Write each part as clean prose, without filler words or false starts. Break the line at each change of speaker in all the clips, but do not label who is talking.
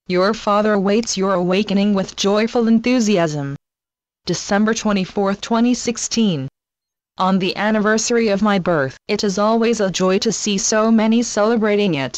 Your Father awaits your awakening with joyful enthusiasm. December 24, 2016. On the anniversary of my birth, it is always a joy to see so many celebrating it.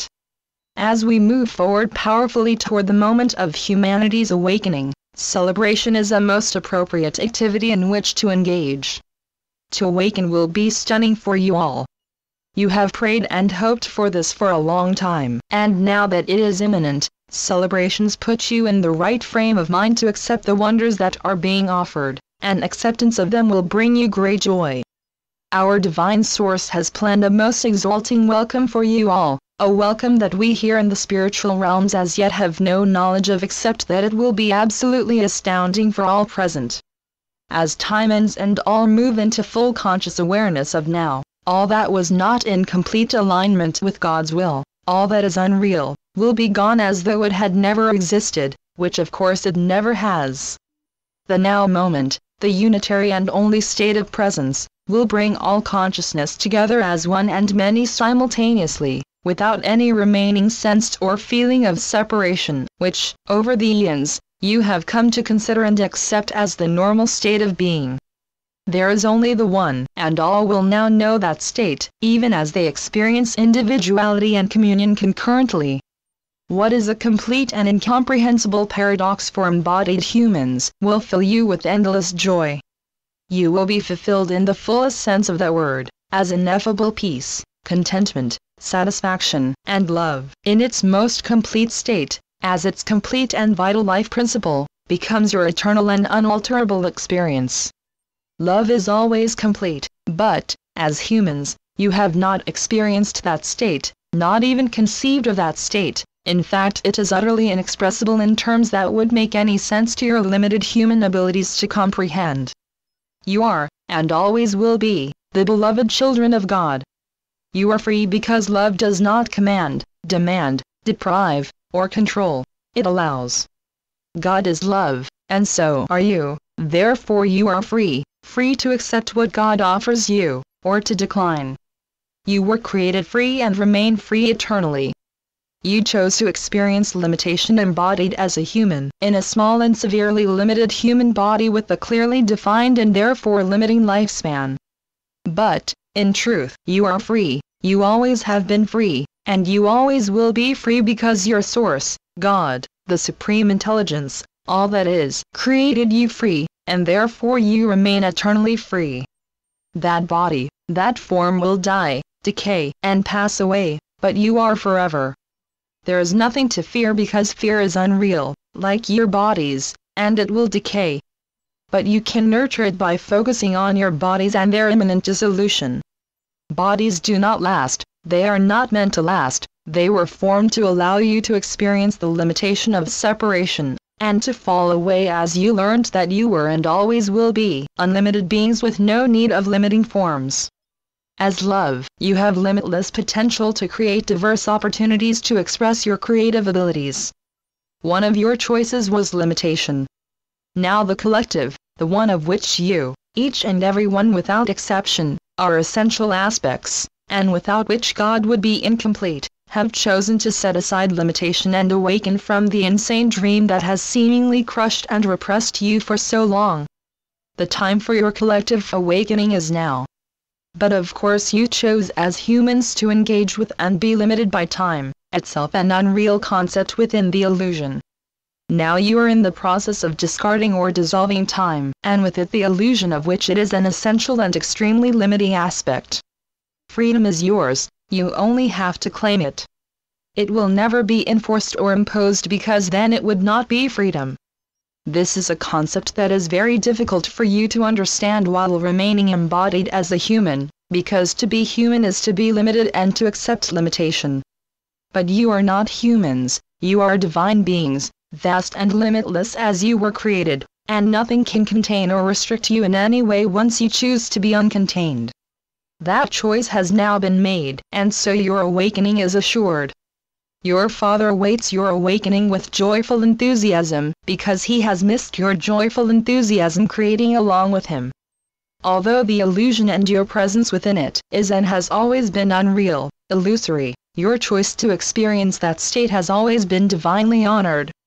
As we move forward powerfully toward the moment of humanity's awakening, celebration is a most appropriate activity in which to engage. To awaken will be stunning for you all. You have prayed and hoped for this for a long time, and now that it is imminent, celebrations put you in the right frame of mind to accept the wonders that are being offered, and acceptance of them will bring you great joy. Our divine source has planned a most exalting welcome for you all, a welcome that we here in the spiritual realms as yet have no knowledge of, except that it will be absolutely astounding for all present. As time ends and all move into full conscious awareness of now, all that was not in complete alignment with God's will, all that is unreal, will be gone as though it had never existed, which of course it never has. The now moment, the unitary and only state of presence, will bring all consciousness together as one and many simultaneously, without any remaining sense or feeling of separation, which, over the eons, you have come to consider and accept as the normal state of being. There is only the one, and all will now know that state, even as they experience individuality and communion concurrently. What is a complete and incomprehensible paradox for embodied humans, will fill you with endless joy. You will be fulfilled in the fullest sense of that word, as ineffable peace, contentment, satisfaction, and love, in its most complete state, as its complete and vital life principle, becomes your eternal and unalterable experience. Love is always complete, but, as humans, you have not experienced that state, not even conceived of that state. In fact, it is utterly inexpressible in terms that would make any sense to your limited human abilities to comprehend. You are, and always will be, the beloved children of God. You are free because love does not command, demand, deprive, or control, it allows. God is love, and so are you, therefore you are free, free to accept what God offers you, or to decline. You were created free and remain free eternally. You chose to experience limitation embodied as a human, in a small and severely limited human body with a clearly defined and therefore limiting lifespan. But, in truth, you are free, you always have been free, and you always will be free because your source, God, the Supreme Intelligence, all that is, created you free, and therefore you remain eternally free. That body, that form will die, decay, and pass away, but you are forever. There is nothing to fear because fear is unreal, like your bodies, and it will decay. But you can nurture it by focusing on your bodies and their imminent dissolution. Bodies do not last, they are not meant to last, they were formed to allow you to experience the limitation of separation, and to fall away as you learned that you were and always will be unlimited beings with no need of limiting forms. As love, you have limitless potential to create diverse opportunities to express your creative abilities. One of your choices was limitation. Now the collective, the one of which you, each and every one without exception, are essential aspects, and without which God would be incomplete, have chosen to set aside limitation and awaken from the insane dream that has seemingly crushed and repressed you for so long. The time for your collective awakening is now. But of course you chose as humans to engage with and be limited by time, itself an unreal concept within the illusion. Now you are in the process of discarding or dissolving time, and with it the illusion of which it is an essential and extremely limiting aspect. Freedom is yours, you only have to claim it. It will never be enforced or imposed because then it would not be freedom. This is a concept that is very difficult for you to understand while remaining embodied as a human, because to be human is to be limited and to accept limitation. But you are not humans, you are divine beings, vast and limitless as you were created, and nothing can contain or restrict you in any way once you choose to be uncontained. That choice has now been made, and so your awakening is assured. Your Father awaits your awakening with joyful enthusiasm, because he has missed your joyful enthusiasm creating along with him. Although the illusion and your presence within it is and has always been unreal, illusory, your choice to experience that state has always been divinely honored,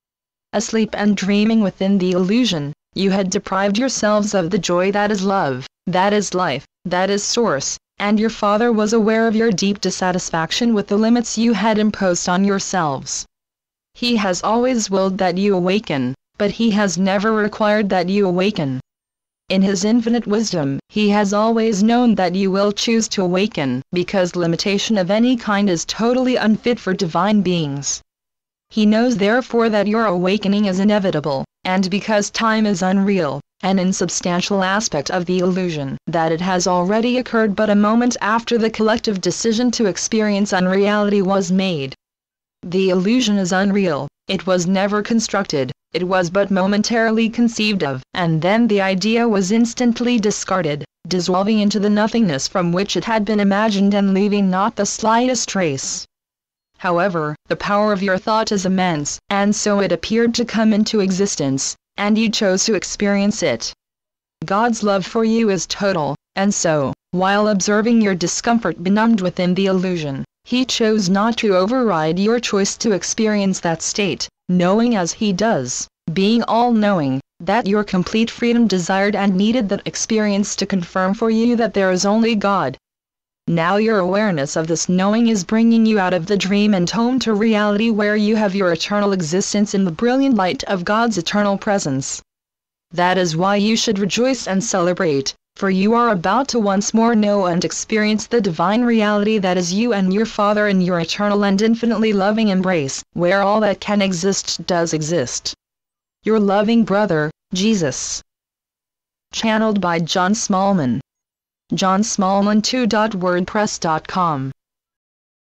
asleep and dreaming within the illusion, you had deprived yourselves of the joy that is love, that is life, that is source, and your Father was aware of your deep dissatisfaction with the limits you had imposed on yourselves. He has always willed that you awaken, but He has never required that you awaken. In His infinite wisdom, He has always known that you will choose to awaken, because limitation of any kind is totally unfit for divine beings. He knows therefore that your awakening is inevitable, and because time is unreal, an insubstantial aspect of the illusion, that it has already occurred but a moment after the collective decision to experience unreality was made. The illusion is unreal, it was never constructed, it was but momentarily conceived of, and then the idea was instantly discarded, dissolving into the nothingness from which it had been imagined and leaving not the slightest trace. However, the power of your thought is immense, and so it appeared to come into existence, and you chose to experience it. God's love for you is total, and so, while observing your discomfort benumbed within the illusion, He chose not to override your choice to experience that state, knowing as He does, being all-knowing, that your complete freedom desired and needed that experience to confirm for you that there is only God. Now your awareness of this knowing is bringing you out of the dream and home to reality where you have your eternal existence in the brilliant light of God's eternal presence. That is why you should rejoice and celebrate, for you are about to once more know and experience the divine reality that is you and your Father in your eternal and infinitely loving embrace, where all that can exist does exist. Your loving brother, Jesus. Channeled by John Smallman. johnsmallman2.wordpress.com